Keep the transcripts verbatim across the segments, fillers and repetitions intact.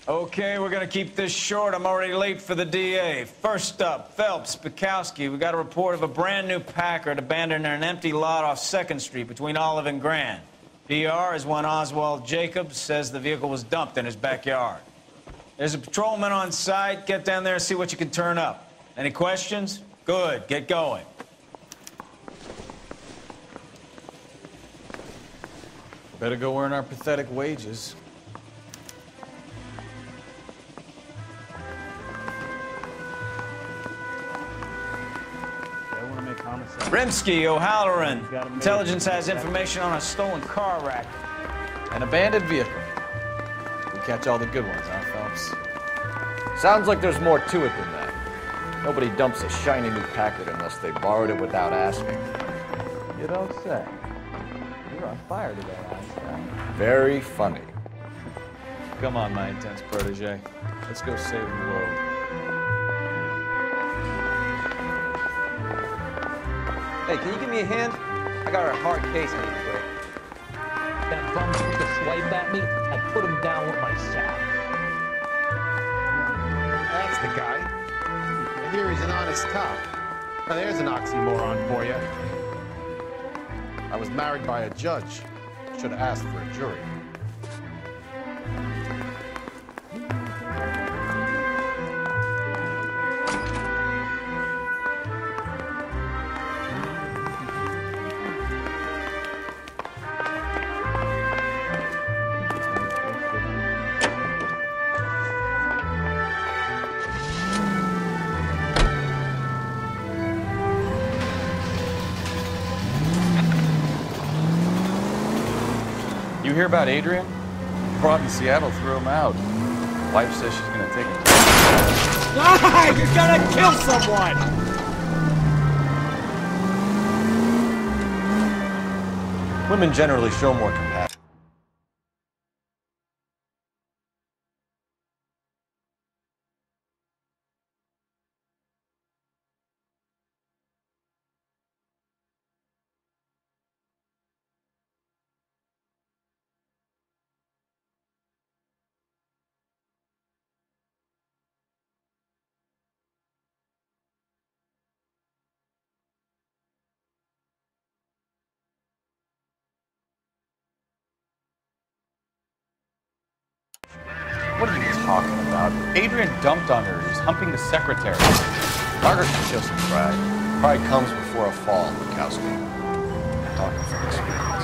Okay, we're gonna keep this short. I'm already late for the D A. First up, Phelps, Bukowski. We got a report of a brand new Packard abandoned in an empty lot off second street between Olive and Grand. P R is one Oswald Jacobs, says the vehicle was dumped in his backyard. There's a patrolman on site. Get down there and see what you can turn up. Any questions? Good, get going. Better go earn our pathetic wages. Rimsky, O'Halloran. Intelligence has information on a stolen car rack. An abandoned vehicle. We catch all the good ones, huh, Phelps? Sounds like there's more to it than that. Nobody dumps a shiny new Packard unless they borrowed it without asking. You don't say. You're on fire today, Einstein. Very funny. Come on, my intense protege. Let's go save the world. Hey, can you give me a hand? I got a hard case I need to break. That bum took a swipe at me. I put him down with my sack. That's the guy. I hear he's an honest cop. Now there's an oxymoron for you. I was married by a judge. Should have asked for a jury. You hear about Adrian? Rob in Seattle threw him out. Wife says she's gonna take him. Ah, you're gonna kill someone! Women generally show more compassion. What are you talking about? Adrian dumped on her. He was humping the secretary. Margaret can show some pride. Pride comes before a fall, Bukowski. Talking from experience.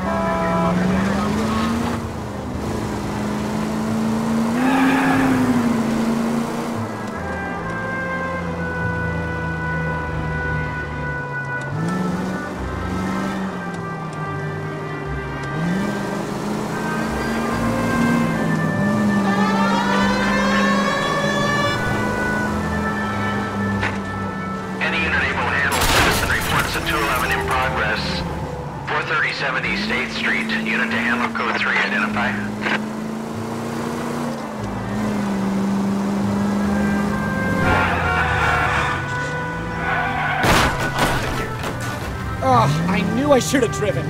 seventy State Street. Unit to handle code three. Identify. Oh, I knew I should have driven.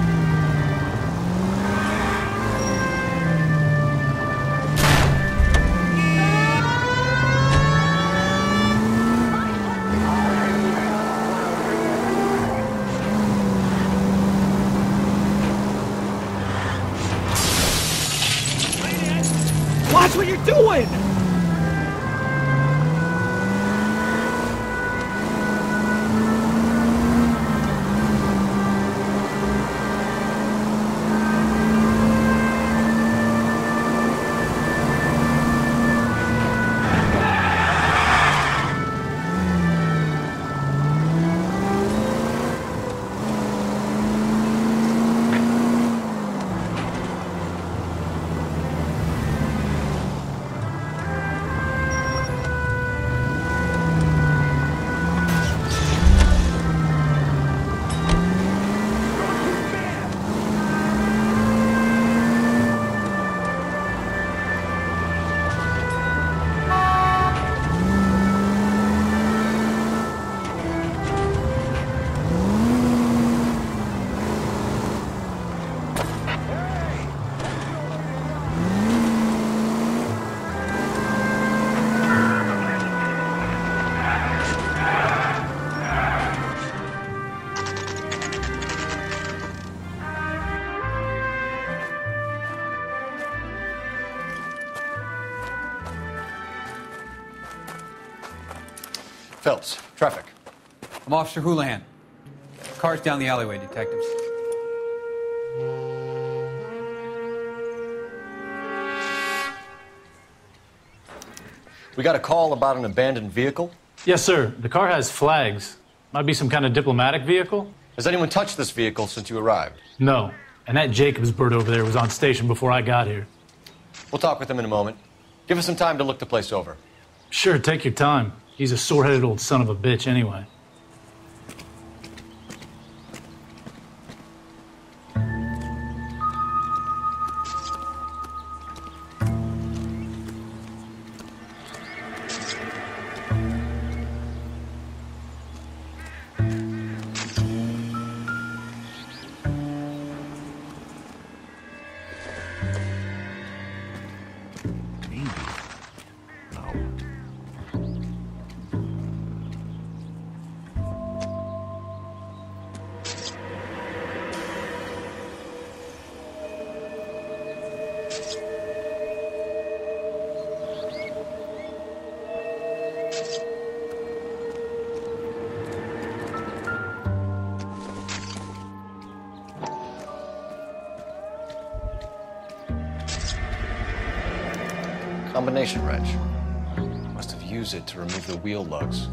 Watch what you're doing! Phelps, traffic. I'm Officer Houlihan. Car's down the alleyway, detectives. We got a call about an abandoned vehicle. Yes, sir. The car has flags. Might be some kind of diplomatic vehicle. Has anyone touched this vehicle since you arrived? No. And that Jacobs bird over there was on station before I got here. We'll talk with him in a moment. Give us some time to look the place over. Sure, take your time. He's a sore-headed old son of a bitch anyway. Combination wrench. Must have used it to remove the wheel lugs.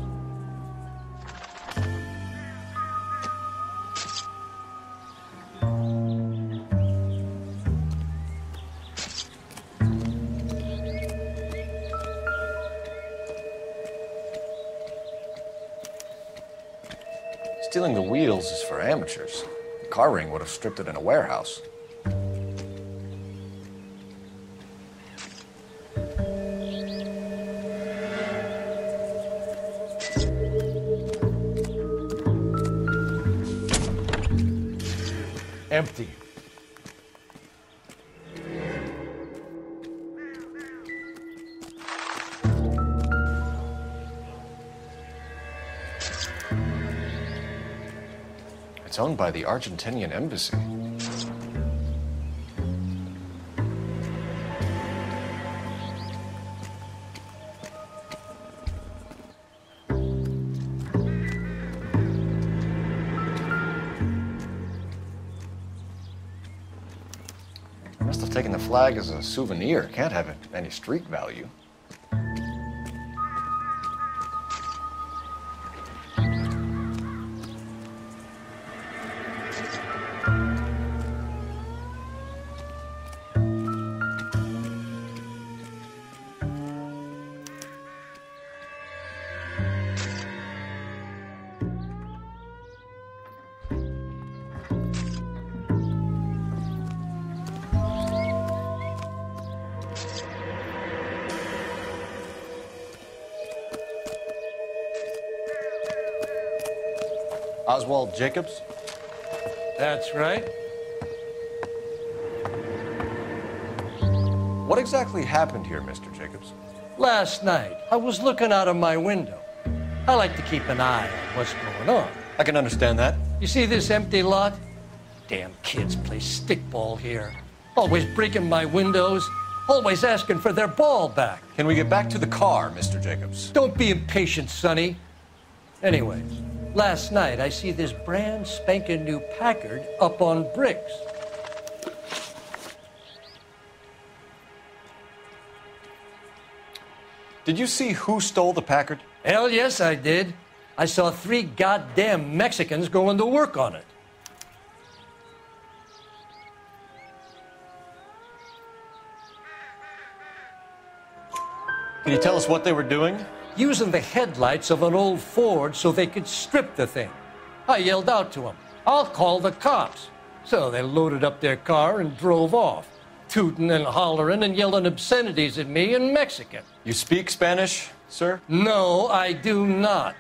Stealing the wheels is for amateurs. The car ring would have stripped it in a warehouse. Empty. It's owned by the Argentinian embassy. Must have taken the flag as a souvenir. Can't have it any street value. Oswald Jacobs? That's right. What exactly happened here, Mister Jacobs? Last night, I was looking out of my window. I like to keep an eye on what's going on. I can understand that. You see this empty lot? Damn kids play stickball here. Always breaking my windows, always asking for their ball back. Can we get back to the car, Mister Jacobs? Don't be impatient, Sonny. Anyways, last night I see this brand spanking new Packard up on bricks. Did you see who stole the Packard? Hell yes, I did. I saw three goddamn Mexicans going to work on it. Can you tell us what they were doing? Using the headlights of an old Ford so they could strip the thing. I yelled out to them, "I'll call the cops." So they loaded up their car and drove off, tooting and hollering and yelling obscenities at me in Mexican. You speak Spanish, sir? No, I do not.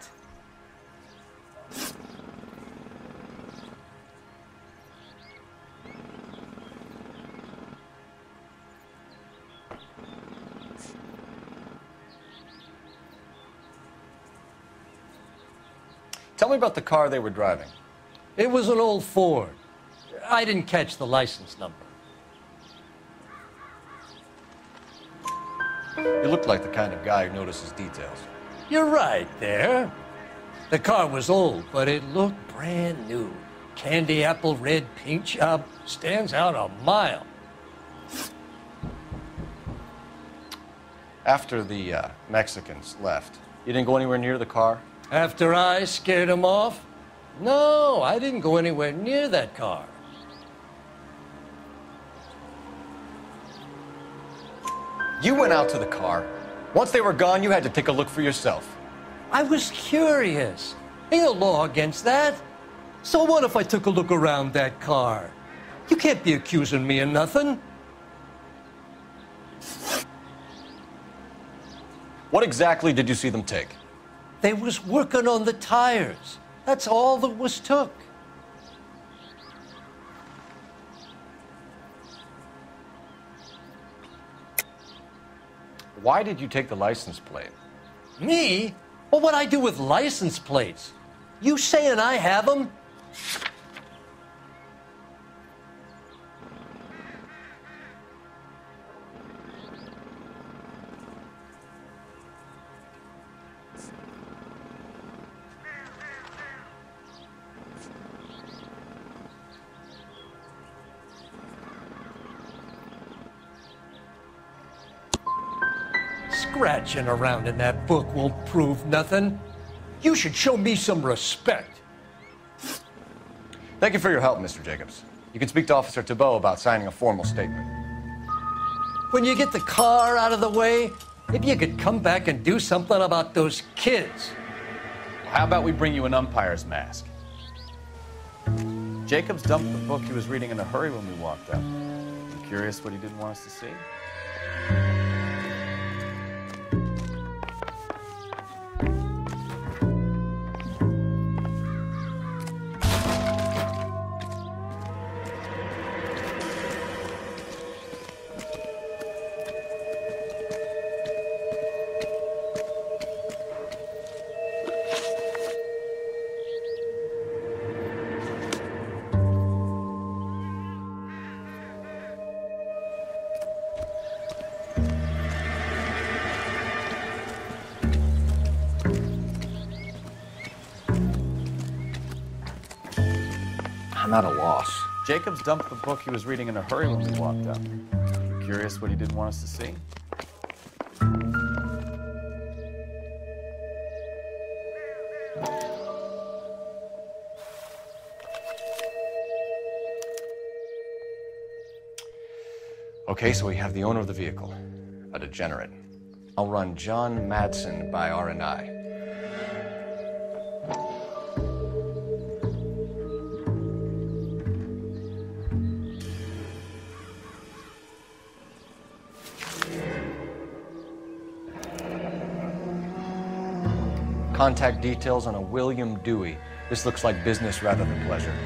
Tell me about the car they were driving. It was an old Ford. I didn't catch the license number. You look like the kind of guy who notices details. You're right there. The car was old, but it looked brand new. Candy apple red paint job, stands out a mile. After the uh, Mexicans left, you didn't go anywhere near the car? After I scared them off? No, I didn't go anywhere near that car. You went out to the car. Once they were gone, you had to take a look for yourself. I was curious. Ain't no law against that. So what if I took a look around that car? You can't be accusing me of nothing. What exactly did you see them take? They was working on the tires. That's all that was took. Why did you take the license plate? Me? Well, what'd I do with license plates? You saying I have them? Scratching around in that book won't prove nothing. You should show me some respect. Thank you for your help, Mister Jacobs. You can speak to Officer Thibault about signing a formal statement. When you get the car out of the way, maybe you could come back and do something about those kids. How about we bring you an umpire's mask? Jacobs dumped the book he was reading in a hurry when we walked up. You curious what he didn't want us to see? I'm at a loss. Jacobs dumped the book he was reading in a hurry when we walked up. You curious what he didn't want us to see? Okay, so we have the owner of the vehicle, a degenerate. I'll run John Madsen by R and I. Contact details on a William Dewey. This looks like business rather than pleasure.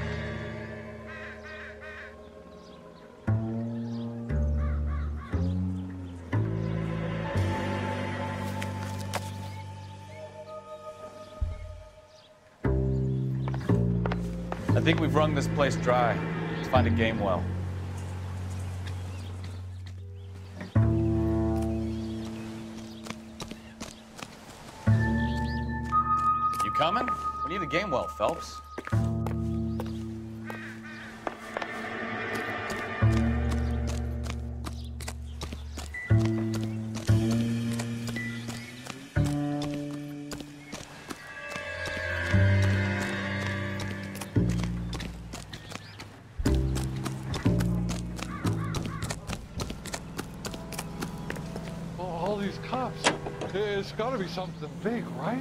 I think we've wrung this place dry. Let's find a game well. You coming? We need a game well, Phelps. All these cops. It's got to be something big, right?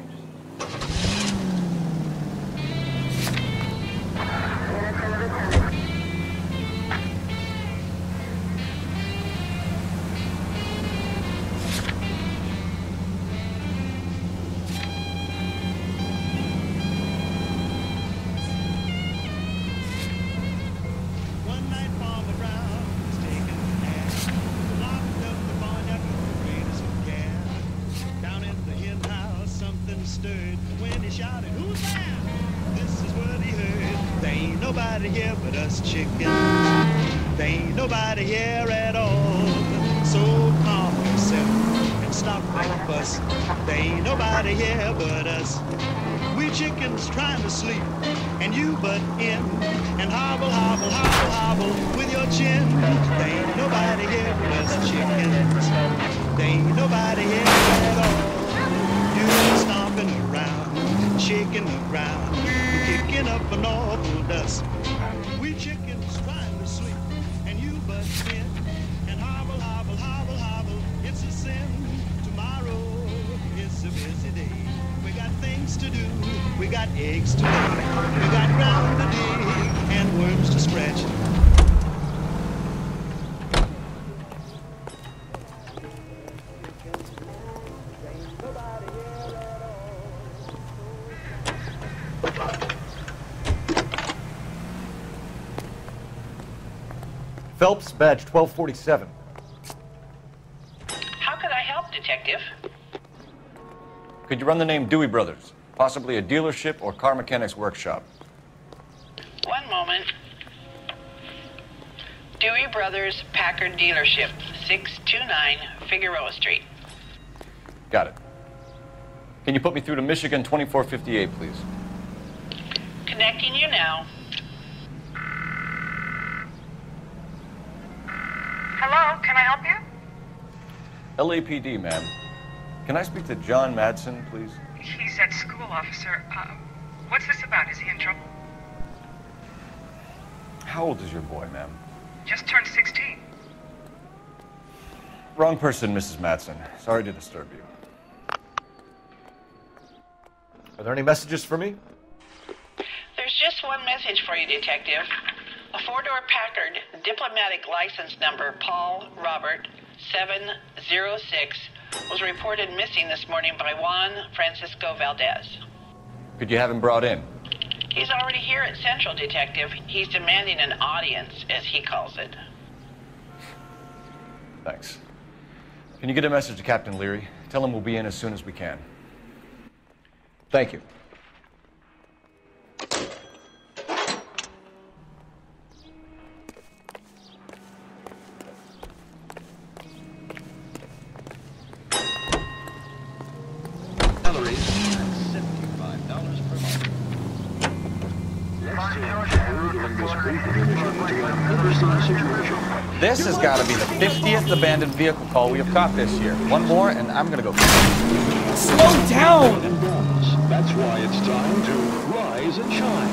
When he shouted, "Who's there?" This is what he heard. There ain't nobody here but us chickens. There ain't nobody here at all. So calm yourself and stop that fuss. us. There ain't nobody here but us. We chickens trying to sleep, and you butt in and hobble, hobble, hobble, hobble with your chin. There ain't nobody here but us chickens. There ain't nobody here at all. You're stomping around, shaking the ground, kicking up an awful dust. We chickens trying to sleep, and you butt in and hobble, hobble, hobble, hobble. It's a sin. Tomorrow is a busy day. We got things to do, we got eggs to lay, we got ground to dig and worms to scratch. Phelps, badge twelve forty-seven. How could I help, Detective? Could you run the name Dewey Brothers? Possibly a dealership or car mechanics workshop. One moment. Dewey Brothers Packard Dealership, six two nine Figueroa Street. Got it. Can you put me through to Michigan twenty-four fifty-eight, please? Connecting you now. Hello, can I help you? L A P D, ma'am. Can I speak to John Madsen, please? He's at school, officer. Uh, what's this about? Is he in trouble? How old is your boy, ma'am? Just turned sixteen. Wrong person, Missus Madsen. Sorry to disturb you. Are there any messages for me? There's just one message for you, Detective. A four-door Packard, diplomatic license number Paul Robert seven zero six, was reported missing this morning by Juan Francisco Valdez. Could you have him brought in? He's already here at Central, Detective. He's demanding an audience, as he calls it. Thanks. Can you get a message to Captain Leary? Tell him we'll be in as soon as we can. Thank you. This has got to be the fiftieth abandoned vehicle call we have caught this year. One more, and I'm going to go. Slow down! That's why it's time to rise and shine.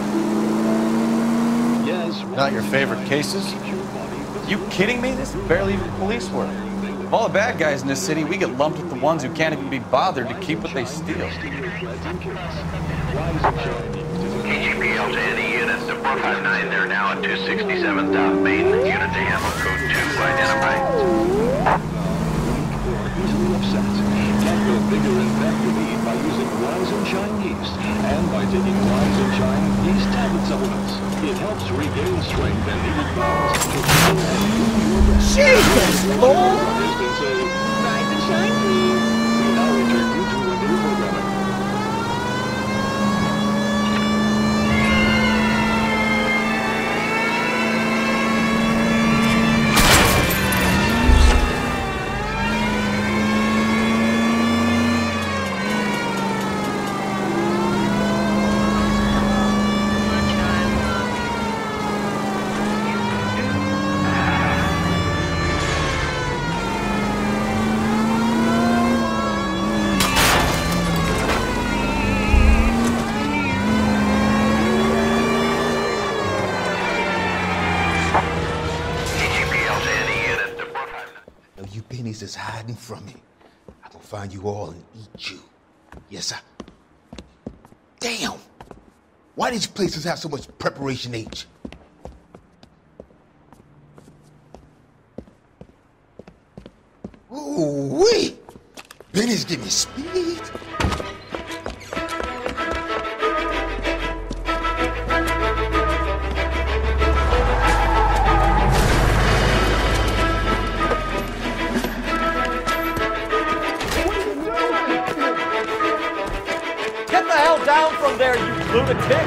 Yes. Not your favorite cases? You kidding me? This is barely even police work. Of all the bad guys in this city, we get lumped with the ones who can't even be bothered to keep what they steal. K G P L to any units to four five nine, they're now at two sixty-seven South Main. Unit to handle code two, identified. Easily upset. Get the bigger impact you need by using Rise and Shine Yeast. And by taking Rise and Shine Yeast tablet supplements. It helps regain strength and needed balance to feel and do your best. Jesus, Lord! Distance a Rise and Shine, please. We now return you to regular programming. Is hiding from me. I'm gonna find you all and eat you. Yes, sir. Damn! Why did you places have so much preparation H? Ooh wee! Benny's giving me speed. Down from there, you lunatic!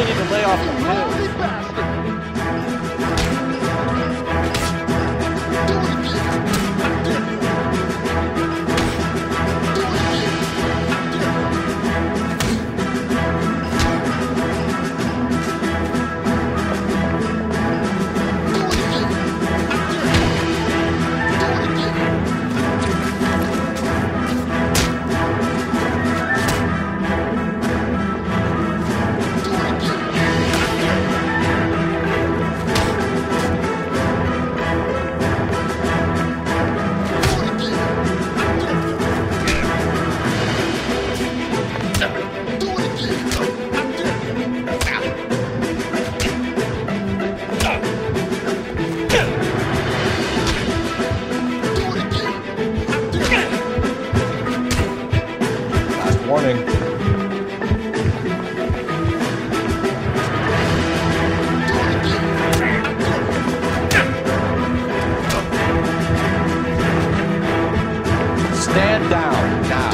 need to lay off the pills. Warning. Stand down now.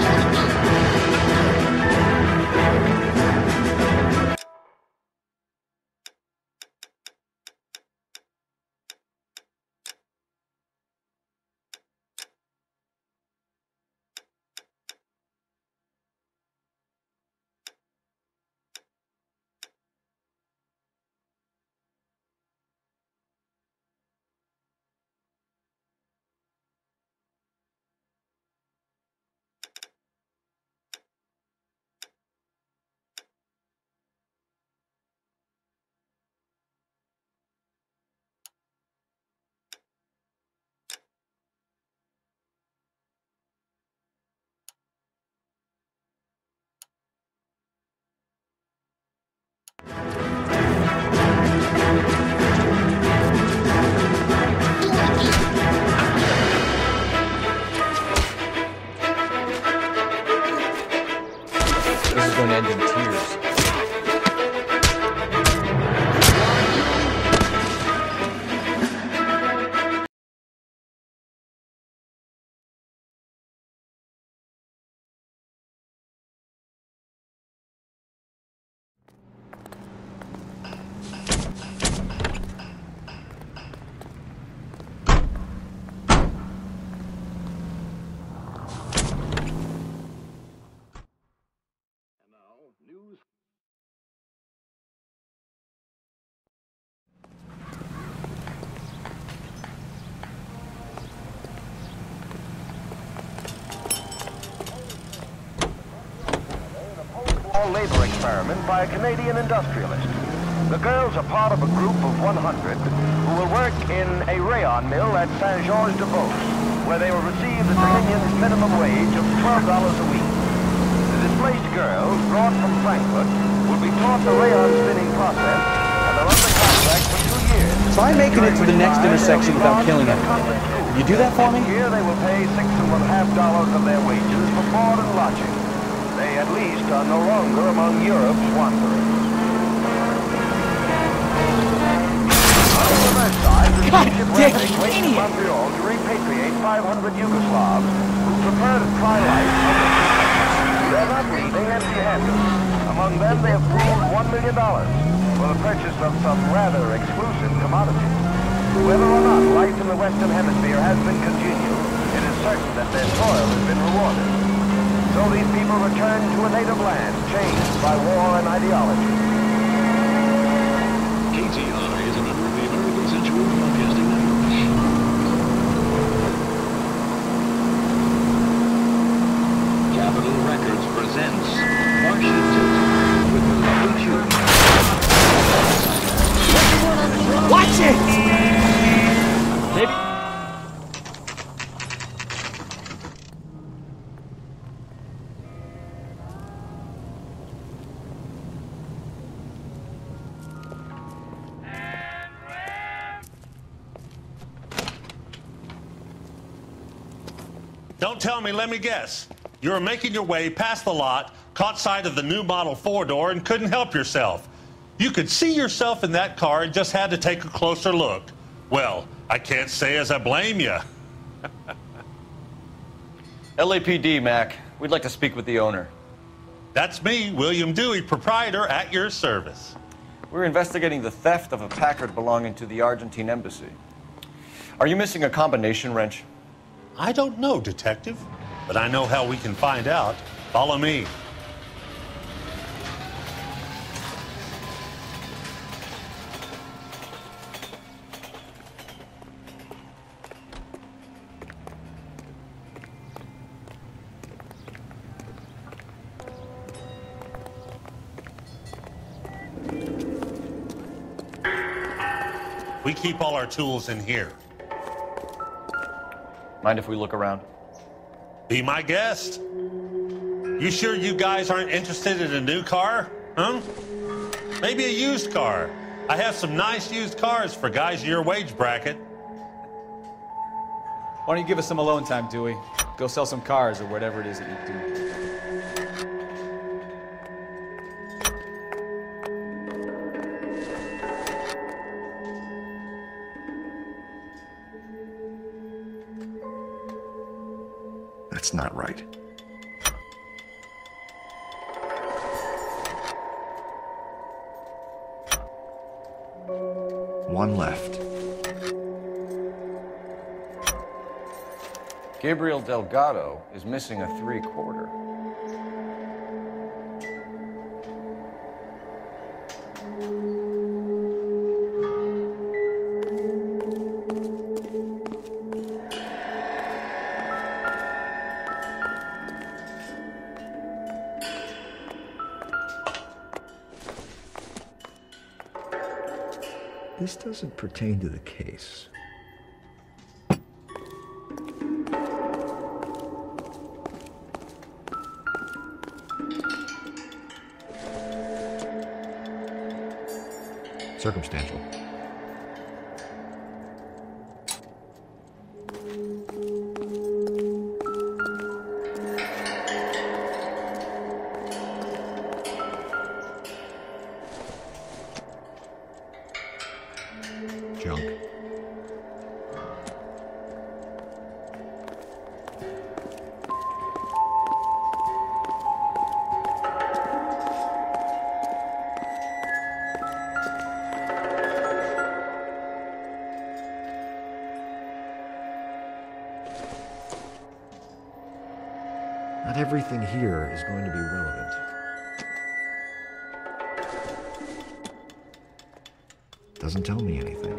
This is going to end in tears. Labor experiment by a Canadian industrialist. The girls are part of a group of one hundred who will work in a rayon mill at Saint-Georges-de-Beauce, where they will receive the Dominion's minimum wage of twelve dollars a week. The displaced girls, brought from Frankfurt, will be taught the rayon spinning process and are under contract for two years. Try making it to the next intersection without killing anyone. Can you do that for me? Here they will pay six and one half dollars of their wages for board and lodging. They at least are no longer among Europe's wanderers. On the reverse side, the ship will take place in Montreal to repatriate five hundred Yugoslavs who prefer to try life on the sea. They're not leaving empty-handed. Among them, they have pooled one million dollars for the purchase of some rather exclusive commodities. Whether or not life in the Western Hemisphere has been congenial, it is certain that their toil has been rewarded. So these people return to a native land changed by war and ideology. K T I is a member of the American Century Broadcasting Network. Capitol Records presents Marcia Tilton with the Lovely Tune. Watch it! Maybe. Don't tell me, let me guess. You were making your way past the lot, caught sight of the new model four-door, and couldn't help yourself. You could see yourself in that car and just had to take a closer look. Well, I can't say as I blame you. L A P D, Mac. We'd like to speak with the owner. That's me, William Dewey, proprietor, at your service. We're investigating the theft of a Packard belonging to the Argentine embassy. Are you missing a combination wrench? I don't know, Detective, but I know how we can find out. Follow me. We keep all our tools in here. Mind if we look around? Be my guest. You sure you guys aren't interested in a new car? Huh? Maybe a used car. I have some nice used cars for guys in your wage bracket. Why don't you give us some alone time, Dewey? Go sell some cars or whatever it is that you do. That's not right. One left. Gabriel Delgado is missing a three-quarter. This doesn't pertain to the case. Circumstantial. Junk. Not everything here is going to be relevant. Doesn't tell me anything.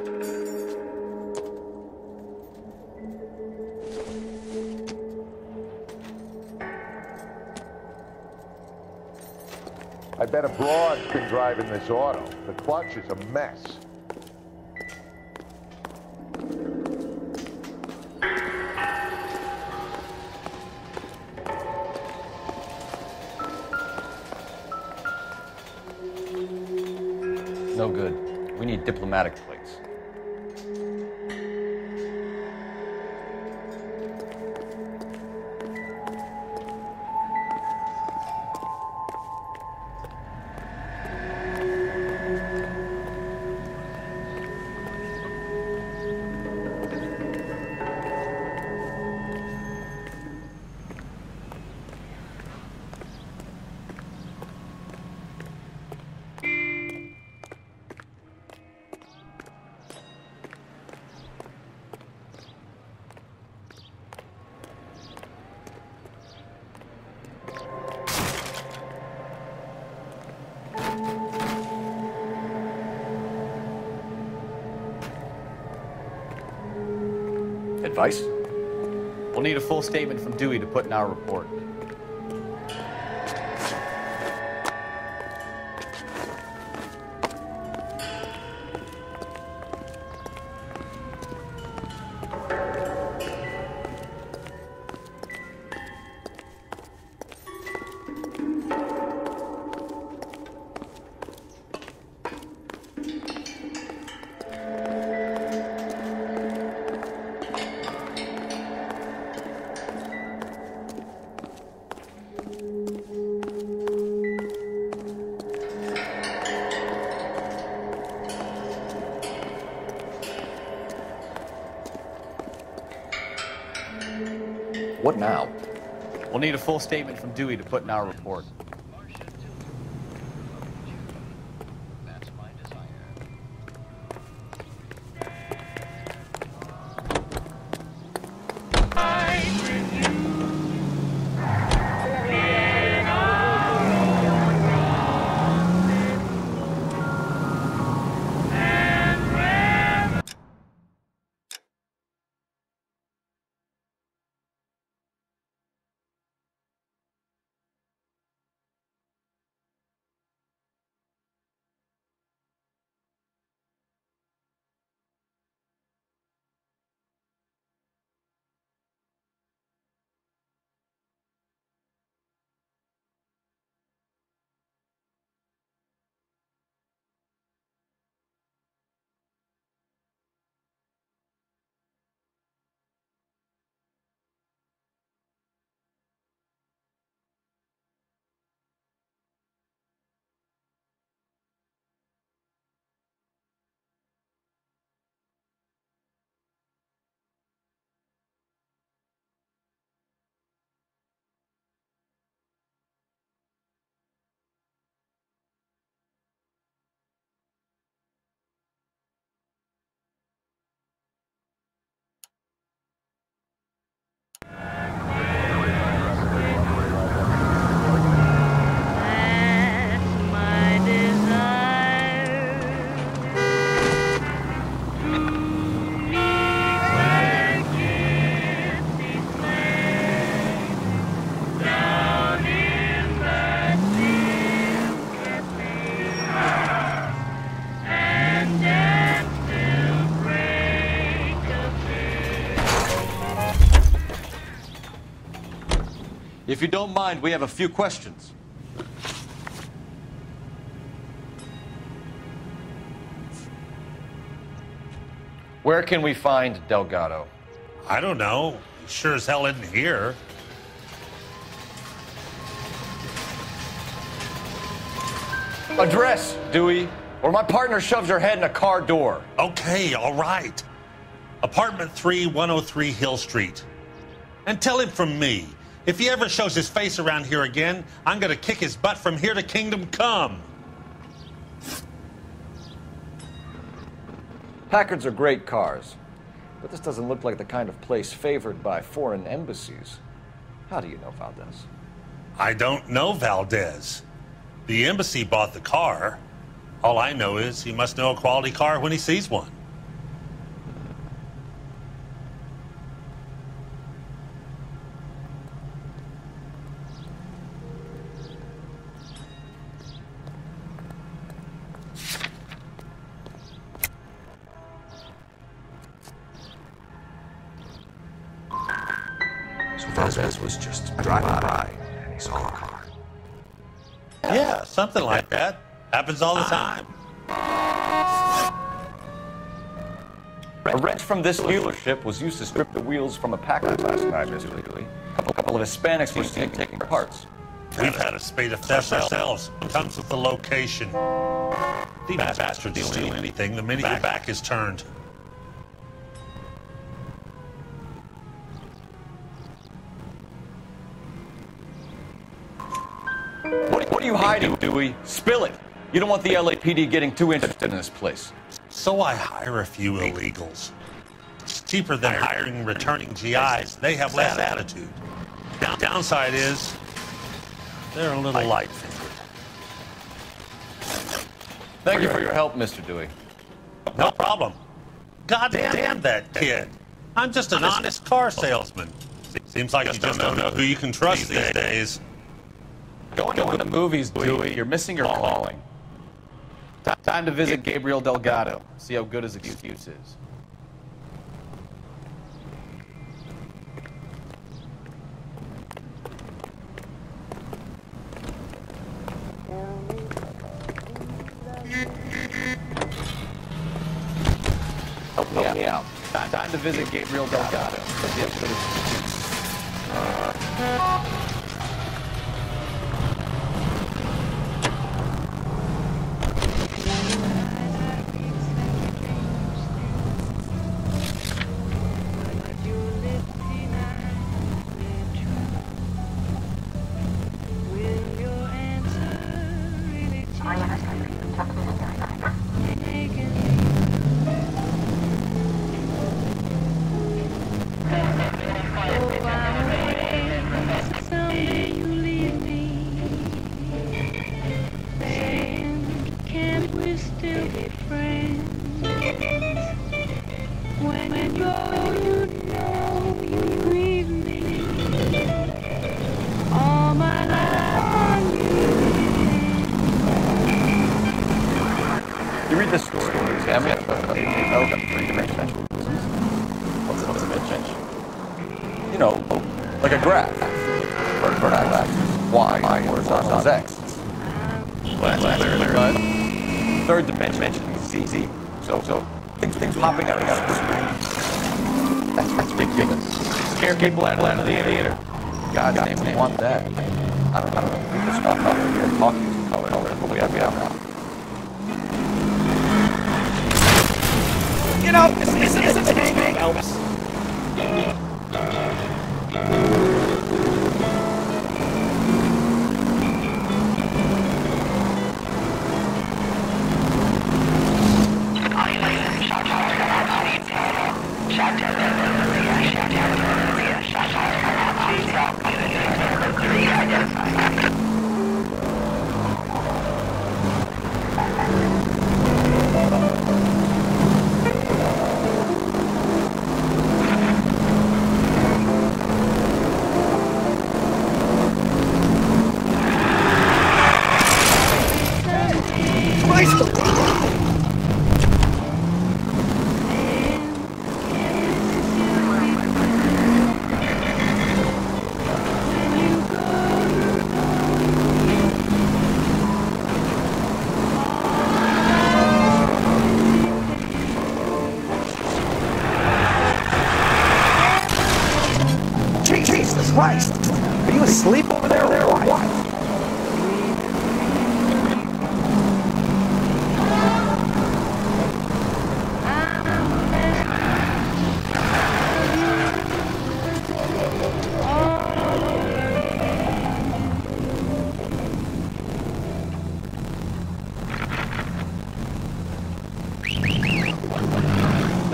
I bet a broad can drive in this auto. The clutch is a mess. No good. We need diplomatic plates. Advice? We'll need a full statement from Dewey to put in our report. What now? We'll need a full statement from Dewey to put in our report. If you don't mind, we have a few questions. Where can we find Delgado? I don't know. He sure as hell isn't here. Address, Dewey, or my partner shoves your head in a car door. Okay, all right. Apartment three, one oh three Hill Street. And tell him from me, if he ever shows his face around here again, I'm gonna kick his butt from here to Kingdom Come. Packards are great cars, but this doesn't look like the kind of place favored by foreign embassies. How do you know Valdez? I don't know Valdez. The embassy bought the car. All I know is he must know a quality car when he sees one. Valdez was just driving by and he saw a car. Yeah, something like that. Happens all the time. A wrench from this dealership was used to strip the wheels from a Packard last night, Mister Lee. A couple, couple of Hispanics were seen taking parts. We've had a spate of thefts ourselves. Comes with the location. These bastards will steal anything the minute your back is turned. What, what are you hiding, Dewey? Spill it. You don't want the L A P D getting too interested in this place. So I hire a few illegals. It's cheaper than hiring returning G Is. They have less attitude. Down downside is they're a little light-fingered. Thank you for your help, Mister Dewey. No problem. God damn that kid. I'm just an honest car salesman. Seems like you just don't know who you can trust these days. Going to the movies, Dewey. You're missing your calling. Time to visit Gabriel Delgado. See how good his excuse is. Help me out. out. Time, time to visit Gabriel Delgado. See how good his third dimension, Z, Z. So, so, things, things popping out of the screen. That's, that's ridiculous. Scare people out of the theater. God's name, they want that. I don't, I don't know. We just stop out here talking to color, color, but we have to have now. You know, this isn't a thing, Elvis.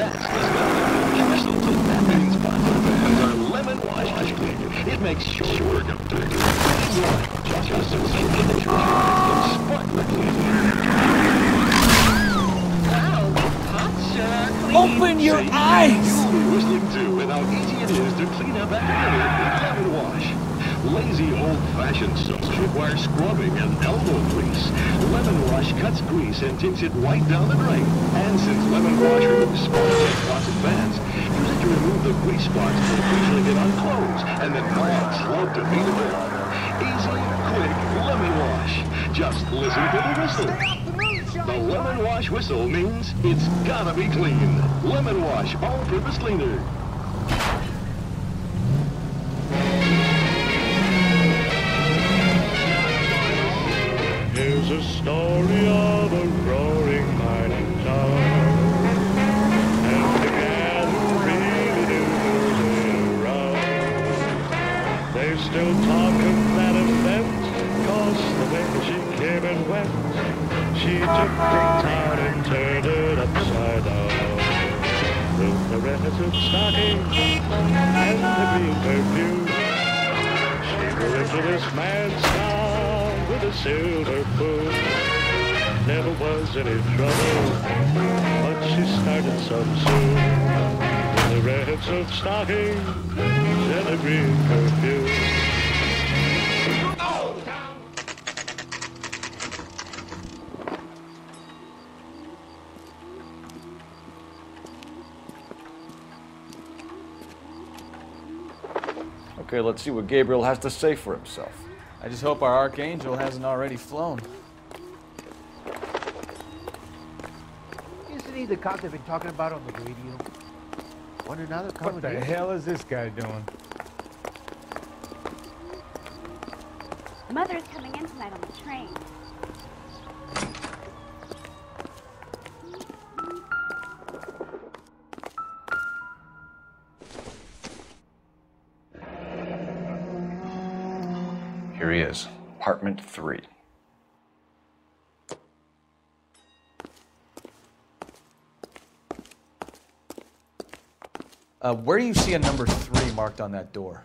That's the Lemon Wash Whistle. That means Papa fans are Lemon Wash cleaner. It makes sure work of dirty. Just so simple that your makes them sparkling. Open your eyes! You'll be whistling too with how easy it is to clean up after with Lemon Wash. Lazy old-fashioned soaps require scrubbing and elbow grease. Lemon Wash cuts grease and takes it right down the drain. And since Lemon Wash removes spots and spots in bands, use it to remove the grease spots that occasionally get on clothes and then moths love to beat it up. Easy, quick Lemon Wash. Just listen to the whistle. The Lemon Wash Whistle means it's gotta be clean. Lemon Wash All-Purpose Cleaner. Here's a story of a roaring mining town, and the gal who really knew her way around. They still talk of that event, 'cause the way she came and went, she took the town and turned it upside down. With the reticent stockings and the green perfume, she grew into this man's town with a silver spoon. Never was any trouble, but she started some soon. With the reticent stockings and the green perfume. Okay, let's see what Gabriel has to say for himself. I just hope our Archangel hasn't already flown. Isn't he the cop they've been talking about on the radio? Wonder now they're coming What the here. hell is this guy doing? Mother's coming in tonight on the train. Here he is, apartment three. Uh, where do you see a number three marked on that door?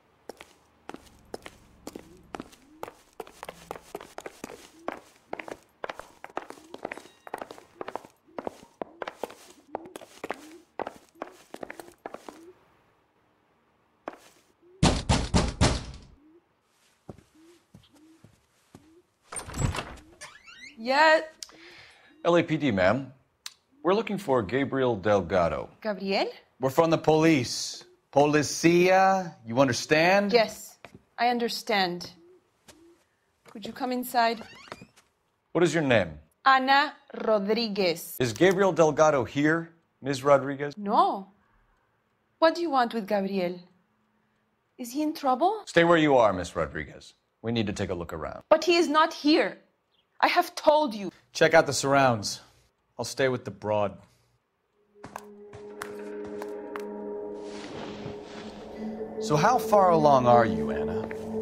Yeah. L A P D, ma'am. We're looking for Gabriel Delgado. Gabriel? We're from the police. Policia, you understand? Yes, I understand. Could you come inside? What is your name? Ana Rodriguez. Is Gabriel Delgado here, Miz Rodriguez? No. What do you want with Gabriel? Is he in trouble? Stay where you are, Miss Rodriguez. We need to take a look around. But he is not here. I have told you. Check out the surrounds. I'll stay with the broad. So how far along are you, Anna?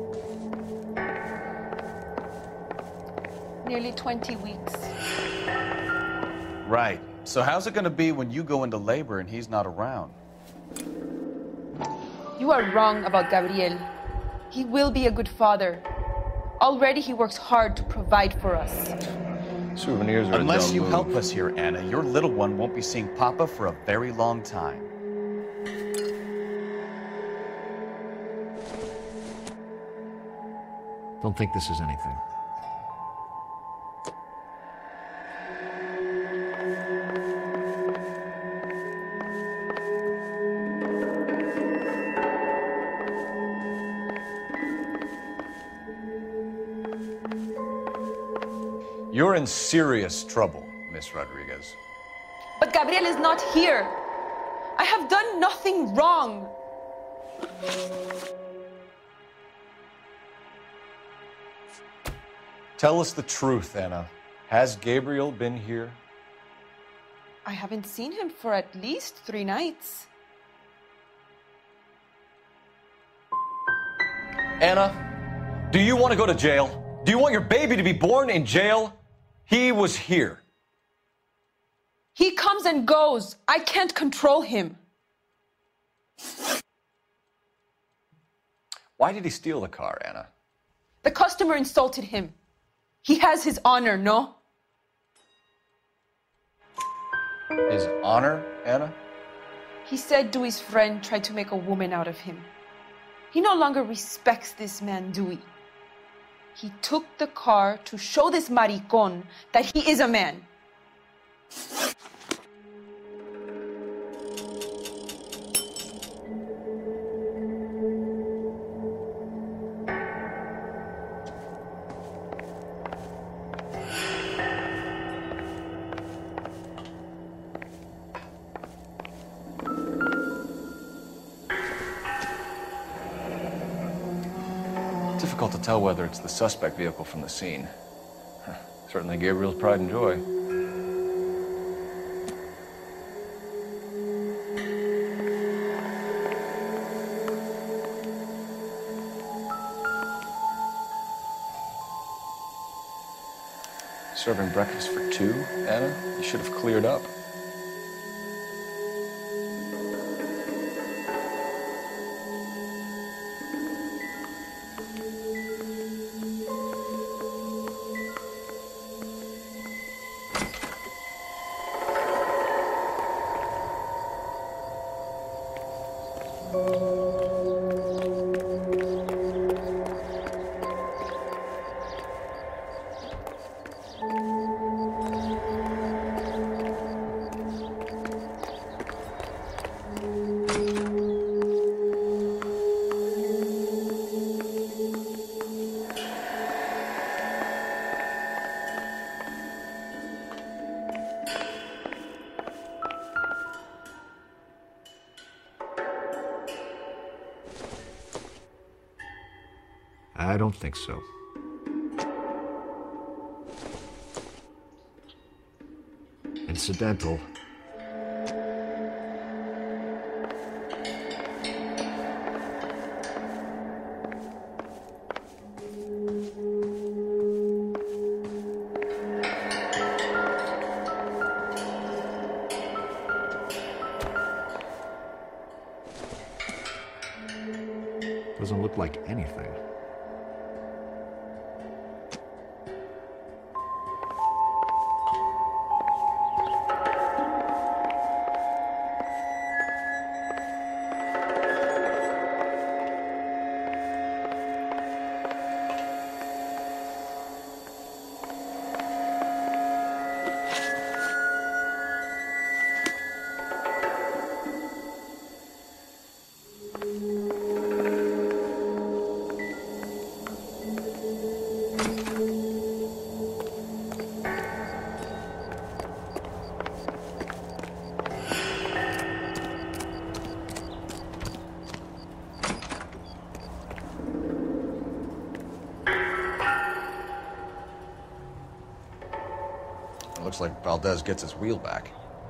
Nearly twenty weeks. Right. So how's it going to be when you go into labor and he's not around? You are wrong about Gabriel. He will be a good father. Already he works hard to provide for us. Souvenirs are Unless a you dumb help move. us here, Anna, your little one won't be seeing Papa for a very long time. Don't think this is anything. You're in serious trouble, Miss Rodriguez. But Gabriel is not here. I have done nothing wrong. Tell us the truth, Anna. Has Gabriel been here? I haven't seen him for at least three nights. Anna, do you want to go to jail? Do you want your baby to be born in jail? He was here. He comes and goes. I can't control him. Why did he steal the car, Anna? The customer insulted him. He has his honor, no? His honor, Anna? He said Dewey's friend tried to make a woman out of him. He no longer respects this man, Dewey. He took the car to show this maricón that he is a man. Difficult to tell whether it's the suspect vehicle from the scene. Huh. Certainly Gabriel's pride and joy. Serving breakfast for two, Anna? You should have cleared up. I don't think so. Incidental. Doesn't look like anything. Looks like Valdez gets his wheel back.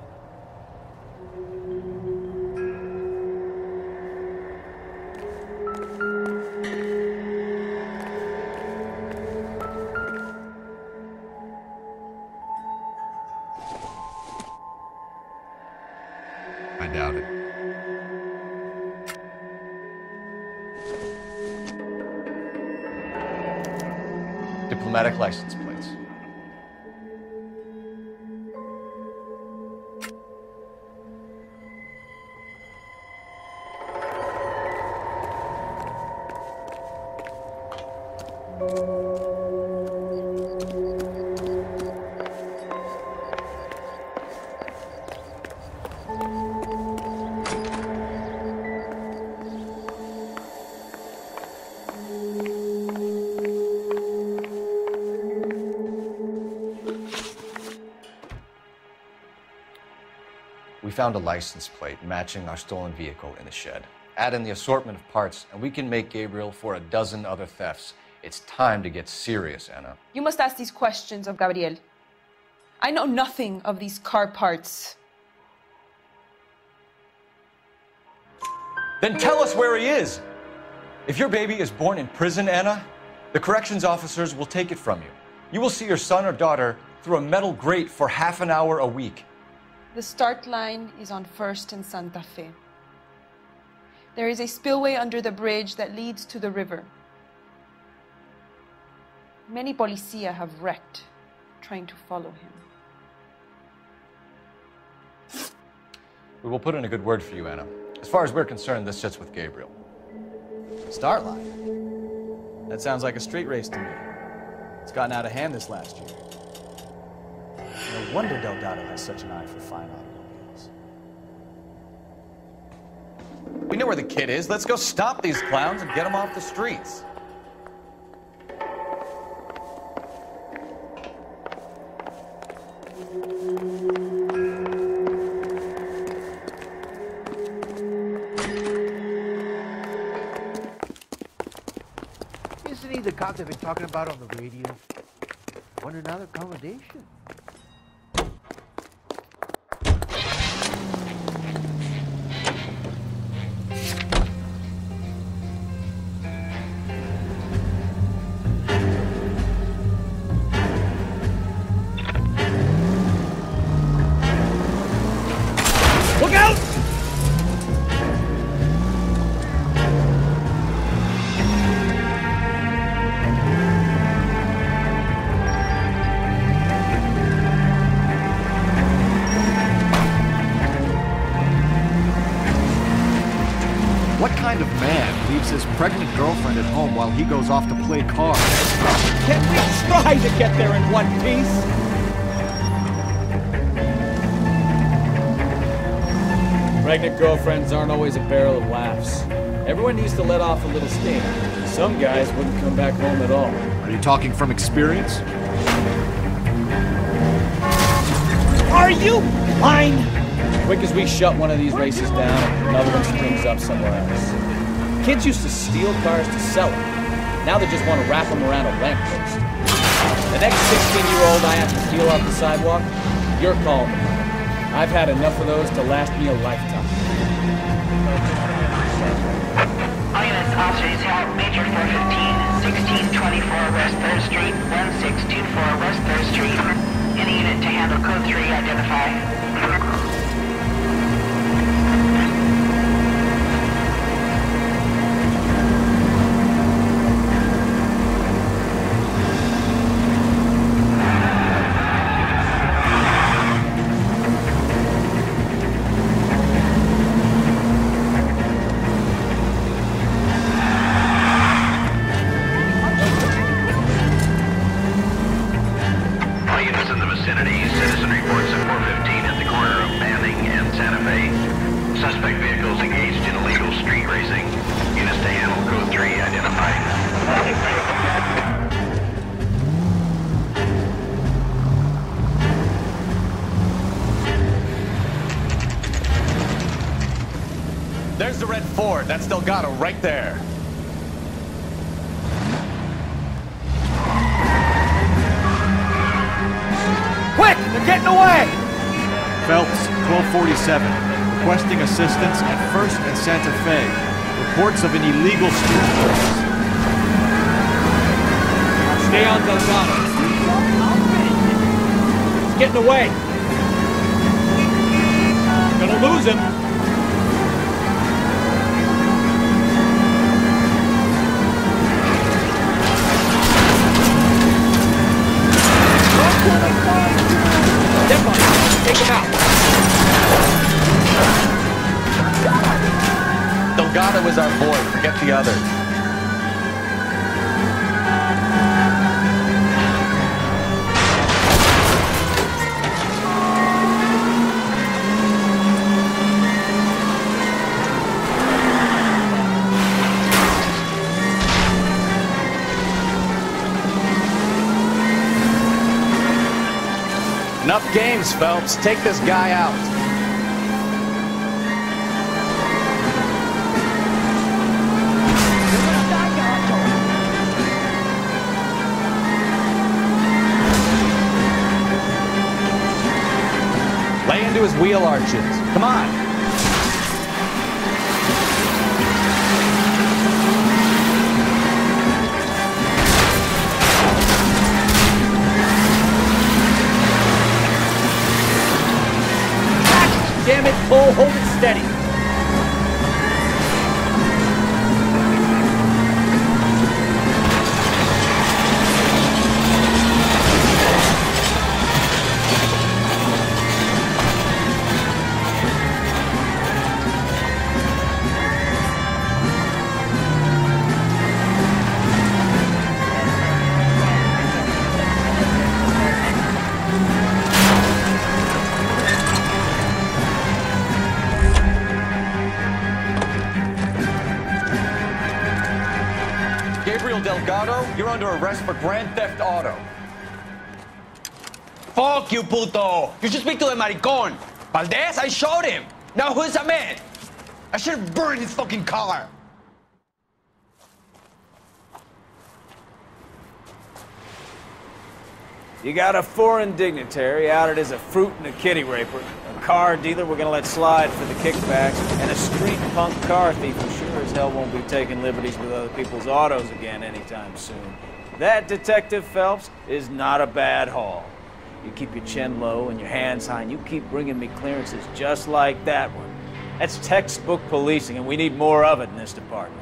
I doubt it. Diplomatic license plates. We found a license plate matching our stolen vehicle in the shed. Add in the assortment of parts, and we can make Gabriel for a dozen other thefts. It's time to get serious, Anna. You must ask these questions of Gabriel. I know nothing of these car parts. Then tell us where he is! If your baby is born in prison, Anna, the corrections officers will take it from you. You will see your son or daughter through a metal grate for half an hour a week. The start line is on First and Santa Fe. There is a spillway under the bridge that leads to the river. Many policia have wrecked trying to follow him. We will put in a good word for you, Anna. As far as we're concerned, this sits with Gabriel. Start line? That sounds like a street race to me. It's gotten out of hand this last year. No wonder Delgado has such an eye for fine automobiles. We know where the kid is. Let's go stop these clowns and get them off the streets. Isn't he the cop they've been talking about on the radio? Want another accommodation? Look out! What kind of man leaves his pregnant girlfriend at home while he goes off to play cards? Can we try to get there in one piece? Pregnant girlfriends aren't always a barrel of laughs. Everyone needs to let off a little steam. Some guys wouldn't come back home at all. Are you talking from experience? Are you blind? Quick as we shut one of these races down, another one springs up somewhere else. Kids used to steal cars to sell them. Now they just want to wrap them around a lamppost. The next sixteen-year-old I have to steal off the sidewalk, you're calling them. I've had enough of those to last me a lifetime. All units, officers help Major four fifteen, sixteen twenty-four West third Street, one six two four West third Street. Any unit to handle code three, identify. There's the red Ford. That's Delgado right there. Quick! They're getting away! Phelps, twelve forty-seven, requesting assistance at First and Santa Fe. Reports of an illegal street race. Stay on Delgado. He's getting away. You're gonna lose him. Take him out. Delgado is our boy. Forget the others. Enough games, Phelps. Take this guy out. Lay into his wheel arches. Come on. damn it, pull, hold it steady. Delgado, you're under arrest for Grand Theft Auto. Fuck you, puto! You should speak to the maricón. Valdez, I showed him. Now who's a man? I should have burned his fucking car. You got a foreign dignitary outed as a fruit and a kitty raper, a car dealer we're gonna let slide for the kickbacks, and a street punk car thief who sure as hell won't be taking liberties with other people's autos again anytime soon. That, Detective Phelps, is not a bad haul. You keep your chin low and your hands high, and you keep bringing me clearances just like that one. That's textbook policing, and we need more of it in this department.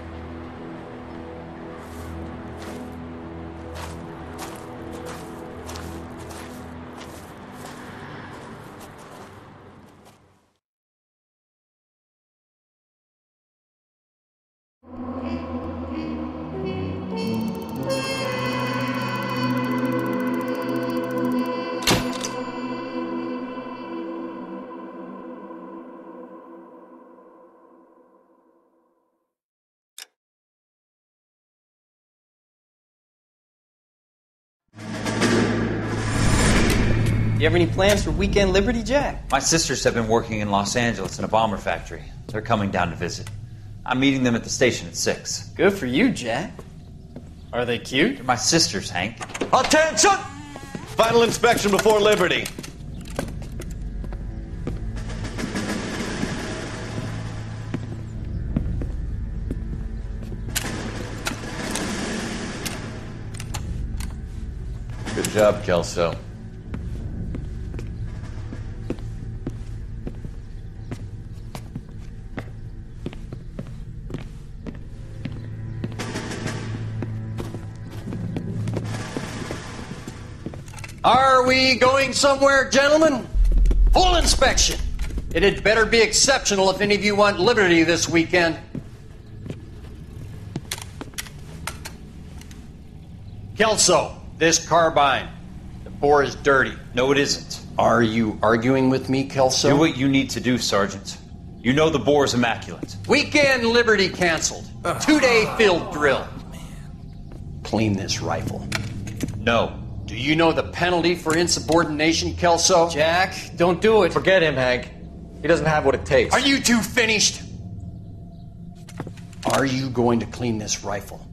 You have any plans for Weekend Liberty, Jack? My sisters have been working in Los Angeles in a bomber factory. They're coming down to visit. I'm meeting them at the station at six. Good for you, Jack. Are they cute? They're my sisters, Hank. Attention! Final inspection before Liberty. Good job, Kelso. Are we going somewhere, gentlemen? Full inspection. It had better be exceptional if any of you want liberty this weekend. Kelso, this carbine. The bore is dirty. No, it isn't. Are you arguing with me, Kelso? Do what you need to do, Sergeant. You know the bore is immaculate. Weekend liberty canceled. Two-day field drill. Clean this rifle. No. Do you know the penalty for insubordination, Kelso? Jack, don't do it. Forget him, Hank. He doesn't have what it takes. Are you two finished? Are you going to clean this rifle?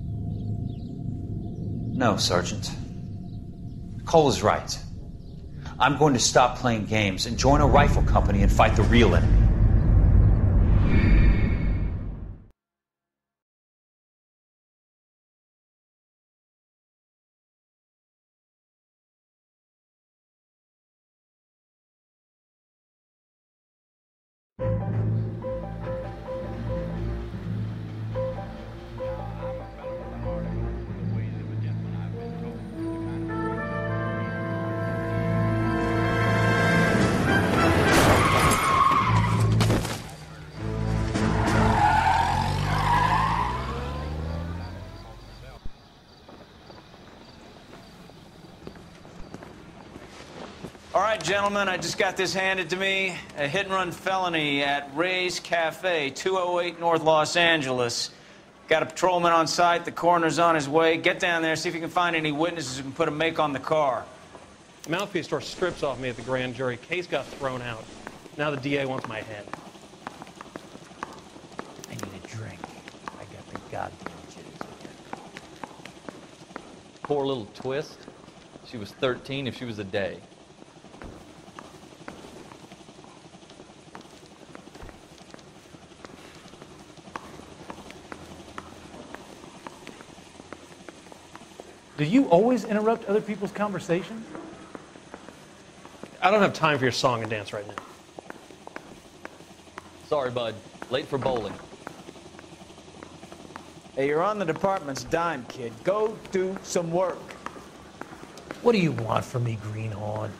No, Sergeant. Cole is right. I'm going to stop playing games and join a rifle company and fight the real enemy. All right, gentlemen, I just got this handed to me. A hit-and-run felony at Ray's Cafe, two oh eight North Los Angeles. Got a patrolman on site. The coroner's on his way. Get down there, see if you can find any witnesses who can put a make on the car. The mouthpiece store strips off me at the grand jury. Case got thrown out. Now the D A wants my head. I need a drink. I got the goddamn jitties with that. Poor little twist. She was thirteen if she was a day. Do you always interrupt other people's conversation? I don't have time for your song and dance right now. Sorry, bud. Late for bowling. Hey, you're on the department's dime, kid. Go do some work. What do you want from me, Greenhorn?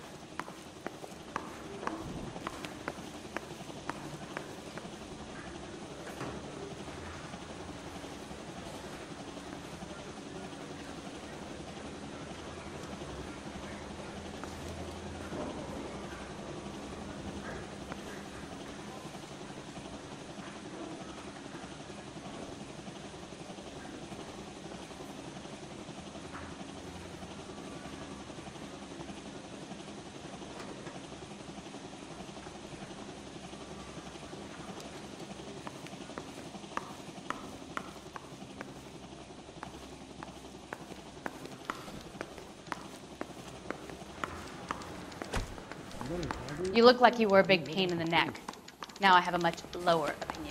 You look like you were a big pain in the neck. Now I have a much lower opinion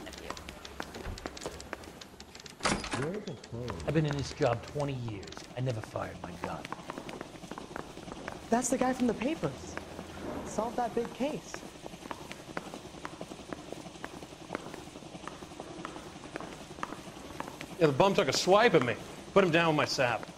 of you. I've been in this job twenty years. I never fired my gun. That's the guy from the papers. Solved that big case. Yeah, the bum took a swipe at me. Put him down with my sap.